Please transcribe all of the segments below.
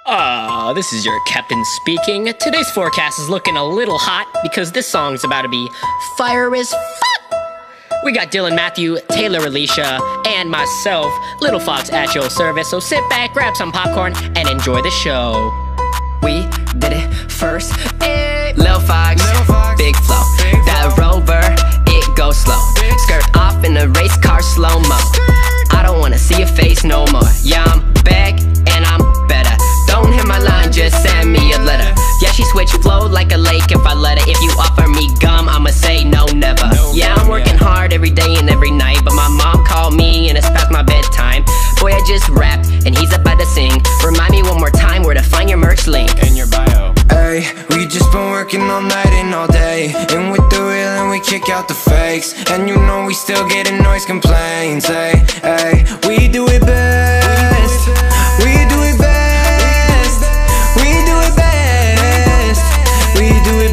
This is your captain speaking. Today's forecast is looking a little hot because this song's about to be fire as fuck. We got Dylan, Matthew, Taylor, Alicia, and myself, Little Fox, at your service. So sit back, grab some popcorn, and enjoy the show. We did it first. Lil Fox, big flow. That Rover, it goes slow. Skirt off in a race car slow-mo. I don't wanna see your face no more. Yeah, I'm back and I'm better. Don't hit my line, just send me a letter. Yeah, she switch flow like a lake if I let her. If you offer me gum, I'ma say no, never. Yeah, I'm working hard every day and every night, but my mom called me and it's past my bedtime. Boy, I just rapped and he's about to sing. Remind me one more time where to find your merch link. In your bio. Ay, we just been working all night and all day, and with the real and we kick out the fakes. And you know we still getting noise complaints. Ay, ay, we do it best. We do it best. We do it best. We do it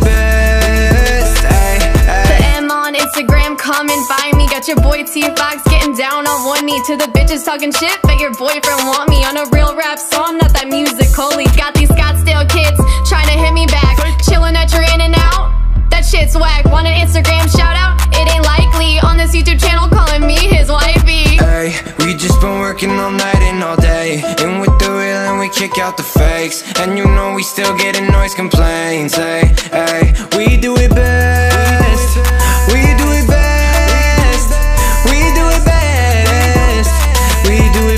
best. Ay, ay. The M on Instagram, come and find me. Got your boy T-Fox getting down on one knee. To the bitches talking shit, bet your boyfriend want me on a real rap song, not that musical-y. Got these Scottsdale kids trying to hit me back, chilling at your in and out. That shit's whack. Want an Instagram shout out? It ain't likely. On this YouTube channel, calling me his wifey. Ay, we just been working all night and all day, and with the real and we kick out the fakes. And you know we still getting noise complaints. Ay, ay, we do it best. We do it best. We do it best. We do it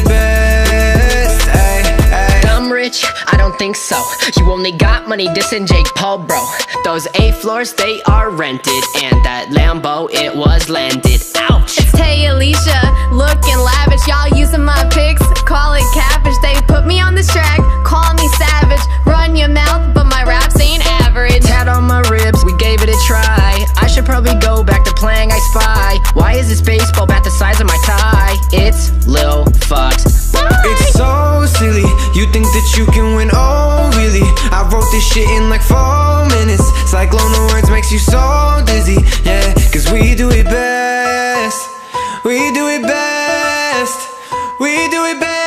best. Ay, ay. Dumb rich? I don't think so. You only got money dissing Jake Paul, bro. Those 8 floors, they are rented, and that Lambo, it was landed. Ouch! It's Tay Alicia, looking lavish. Y'all using my pics, call it catfish. They put me on this track, call me savage. Run your mouth, but my raps ain't average. Tat on my ribs, we gave it a try. I should probably go back to playing I Spy. Why is this baseball bat the size of my tie? It's Lil Fox. It's so silly, you think that you can win, oh really? I wrote this shit in like 4 minutes. Cyclone of words makes you so dizzy, yeah. Cause we do it best. We do it best. We do it best.